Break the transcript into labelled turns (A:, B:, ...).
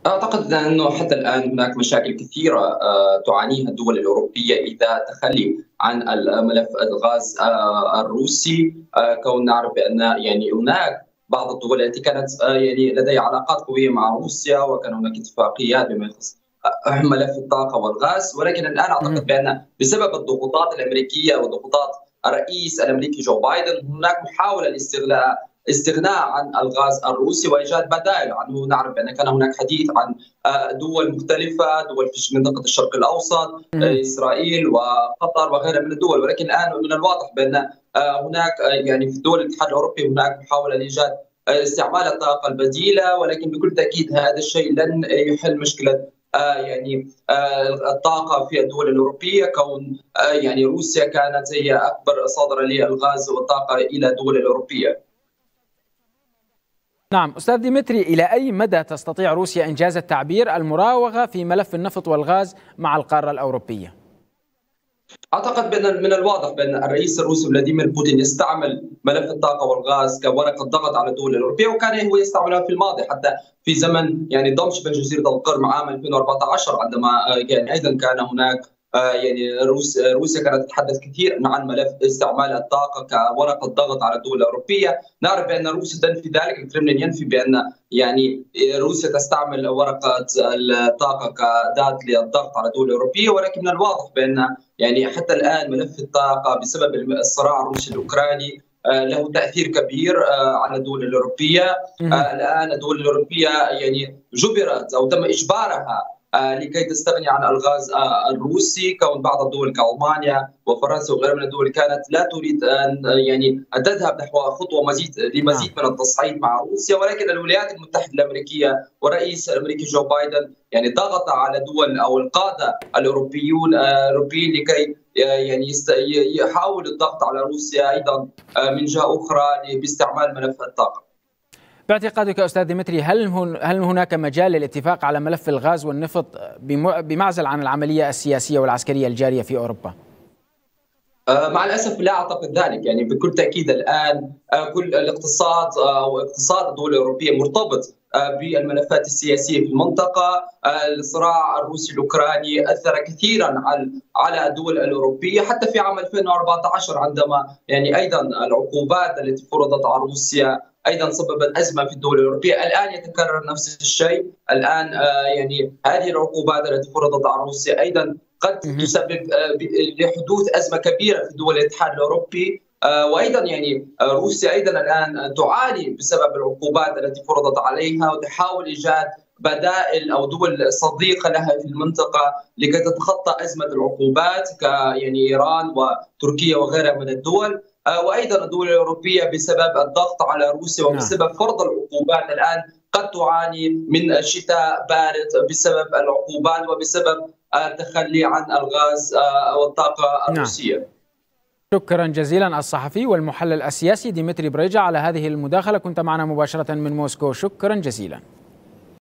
A: أعتقد أنه حتى الآن هناك مشاكل كثيرة تعانيها الدول الأوروبية إذا تخلي عن ملف الغاز الروسي. كون نعرف بأن يعني هناك بعض الدول التي كانت يعني لديها علاقات قوية مع روسيا، وكان هناك اتفاقيات بما يخص ملف الطاقة والغاز، ولكن الآن أعتقد
B: مهم.
A: بأن بسبب الضغوطات الأمريكية وضغوطات الرئيس الأمريكي جو بايدن هناك محاولة استغناء عن الغاز الروسي وايجاد بدائل عنه. نعرف بان كان هناك حديث عن دول مختلفه، دول في منطقه الشرق الاوسط،
B: مهم.
A: اسرائيل وقطر وغيرها من الدول، ولكن الان من الواضح بان هناك يعني في دول الاتحاد الاوروبي هناك محاوله لايجاد استعمال الطاقه البديله، ولكن بكل تاكيد هذا الشيء لن يحل مشكله يعني الطاقه في الدول الاوروبيه، كون يعني روسيا كانت هي اكبر صادره للغاز والطاقه الى الدول الاوروبيه.
B: نعم أستاذ ديمتري، إلى أي مدى تستطيع روسيا إنجاز التعبير المراوغة في ملف النفط والغاز مع القارة الأوروبية؟
A: اعتقد بان من الواضح بان الرئيس الروسي فلاديمير بوتين يستعمل ملف الطاقه والغاز كورقه ضغط على الدول الاوروبيه، وكان هو يستعملها في الماضي حتى في زمن يعني ضم شبه جزيره القرم عام 2014، عندما يعني ايضا كان هناك يعني روسيا كانت تتحدث كثير عن ملف استعمال الطاقه كورقه ضغط على الدول الاوروبيه. نعرف بان روسيا تنفي ذلك، الكرملين ينفي بان يعني روسيا تستعمل ورقه الطاقه كاداه للضغط على الدول الاوروبيه، ولكن من الواضح بان يعني حتى الآن ملف الطاقة بسبب الصراع الروسي الأوكراني له تأثير كبير على الدول الأوروبية.
B: مهم.
A: الآن الدول الأوروبية يعني جبرت أو تم إجبارها لكي تستغني عن الغاز الروسي، كون بعض الدول كألمانيا وفرنسا وغيرها من الدول كانت لا تريد أن يعني أن تذهب نحو خطوة
B: نعم.
A: لمزيد من التصعيد مع روسيا، ولكن الولايات المتحدة الأمريكية والرئيس الأمريكي جو بايدن يعني ضغط على دول أو القادة الأوروبيين لكي يعني يحاول الضغط على روسيا أيضا من جهة أخرى باستعمال ملف الطاقة.
B: باعتقادك أستاذ ديمتري، هل هناك مجال للاتفاق على ملف الغاز والنفط بمعزل عن العملية السياسية والعسكرية الجارية في أوروبا؟
A: مع الاسف لا اعتقد ذلك، يعني بكل تاكيد الان كل الاقتصاد او اقتصاد الدول الاوروبيه مرتبط بالملفات السياسيه في المنطقه. الصراع الروسي الاوكراني اثر كثيرا على الدول الاوروبيه، حتى في عام 2014 عندما يعني ايضا العقوبات التي فرضت على روسيا ايضا سببت ازمه في الدول الاوروبيه. الان يتكرر نفس الشيء، الان يعني هذه العقوبات التي فرضت على روسيا ايضا قد
B: مهم.
A: تسبب لحدوث ازمه كبيره في دول الاتحاد الاوروبي. وايضا يعني روسيا ايضا الان تعاني بسبب العقوبات التي فرضت عليها، وتحاول ايجاد بدائل او دول صديقه لها في المنطقه لكي تتخطى ازمه العقوبات يعني ايران وتركيا وغيرها من الدول. وايضا الدول الاوروبيه بسبب الضغط على روسيا
B: نعم.
A: وبسبب فرض العقوبات الان قد تعاني من شتاء بارد بسبب العقوبات وبسبب التخلي عن الغاز والطاقة
B: نعم.
A: الروسية.
B: شكرا جزيلا الصحفي والمحلل السياسي ديمتري بريجا على هذه المداخلة، كنت معنا مباشرة من موسكو، شكرا جزيلا.